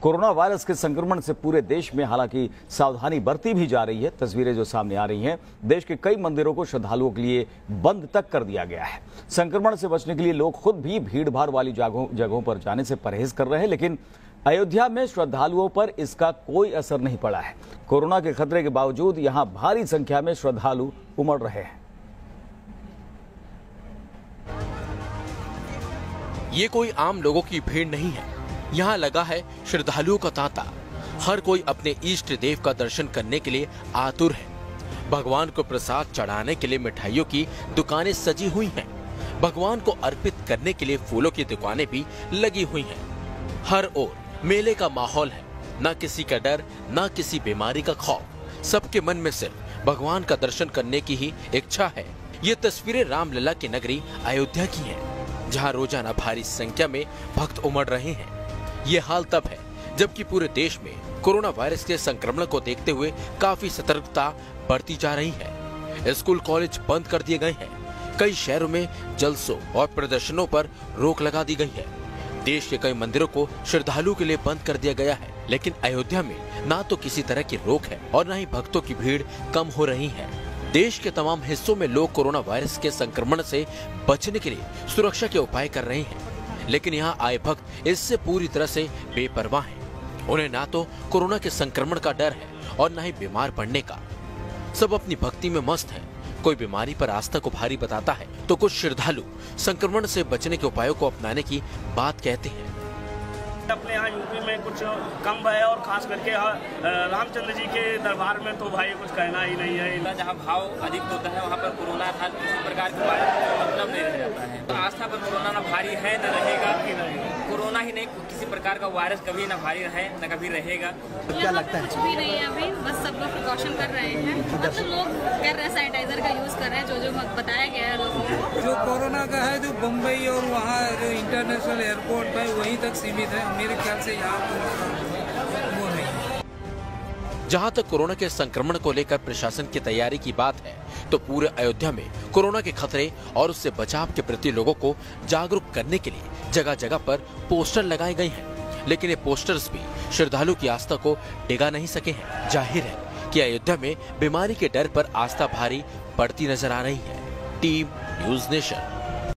Corona virus के संक्रमण से पूरे देश में हालांकि सावधानी बरती भी जा रही है। तस्वीरें जो सामने आ रही हैं, देश के कई मंदिरों को श्रद्धालुओं के लिए बंद तक कर दिया गया है। संक्रमण से बचने के लिए लोग खुद भी भीड़-भाड़ वाली जगहों पर जाने से परहेज कर रहे हैं, लेकिन अयोध्या में श्रद्धालुओं पर इसका कोई असर नहीं पड़ा है। कोरोना के खतरे के बावजूद यहां भारी संख्या में श्रद्धालु उमड़ रहे हैं। ये कोई आम लोगों की भीड़ नहीं है, यहाँ लगा है श्रद्धालुओं का तांता। हर कोई अपने इष्ट देव का दर्शन करने के लिए आतुर है। भगवान को प्रसाद चढ़ाने के लिए मिठाइयों की दुकानें सजी हुई हैं। भगवान को अर्पित करने के लिए फूलों की दुकानें भी लगी हुई हैं। हर ओर मेले का माहौल है, न किसी का डर, न किसी बीमारी का खौफ। सबके मन में सिर्फ भगवान का दर्शन करने की ही इच्छा है। ये तस्वीरें रामलला की नगरी अयोध्या की हैं, जहां रोजाना भारी संख्या में भक्त उमड़ रहे हैं। ये हाल तब है जबकि पूरे देश में कोरोना वायरस के संक्रमण को देखते हुए काफी सतर्कता बढ़ती जा रही है। स्कूल कॉलेज बंद कर दिए गए हैं। कई शहरों में जलसों और प्रदर्शनों पर रोक लगा दी गई है। देश के कई मंदिरों को श्रद्धालुओं के लिए बंद कर दिया गया है, लेकिन अयोध्या में ना तो किसी तरह की रोक है और न ही भक्तों की भीड़ कम हो रही है। देश के तमाम हिस्सों में लोग कोरोना वायरस के संक्रमण से बचने के लिए सुरक्षा के उपाय कर रहे हैं, लेकिन यहाँ आए भक्त इससे पूरी तरह से बेपरवाह हैं। उन्हें ना तो कोरोना के संक्रमण का डर है और न ही बीमार पड़ने का। सब अपनी भक्ति में मस्त हैं। कोई बीमारी पर आस्था को भारी बताता है तो कुछ श्रद्धालु संक्रमण से बचने के उपायों को अपनाने की बात कहते हैं। अपने यहाँ यूपी में कुछ कम है और खास करके रामचंद्र जी के दरबार में तो भाई कुछ कहना ही नहीं है। जहाँ भाव अधिक होता है वहाँ पर कोरोना था किसी प्रकार की मतलब नहीं रह जाता है। तो आस्था पर कोरोना न भारी है न रहेगा कि नहीं। कोरोना ही नहीं, किसी प्रकार का वायरस कभी न भारी है न कभी रहेगा। तो क्या लगता है? कुछ भी नहीं है अभी, बस सब लोग प्रिकॉशन कर रहे हैं। मतलब लोग कर रहे हैं, सैनिटाइजर का यूज कर रहे हैं, जो बताया गया है लोगों को। जो कोरोना का है जो बम्बई और वहाँ जो इंटरनेशनल एयरपोर्ट है वहीं तक सीमित है। मेरे ख्याल से यहाँ वो नहीं। जहाँ तक कोरोना के संक्रमण को लेकर प्रशासन की तैयारी की बात है, तो पूरे अयोध्या में कोरोना के खतरे और उससे बचाव के प्रति लोगों को जागरूक करने के लिए जगह जगह पर पोस्टर लगाए गए हैं, लेकिन ये पोस्टर्स भी श्रद्धालु की आस्था को डिगा नहीं सके हैं। जाहिर है कि अयोध्या में बीमारी के डर पर आस्था भारी पड़ती नजर आ रही है। Team News nation.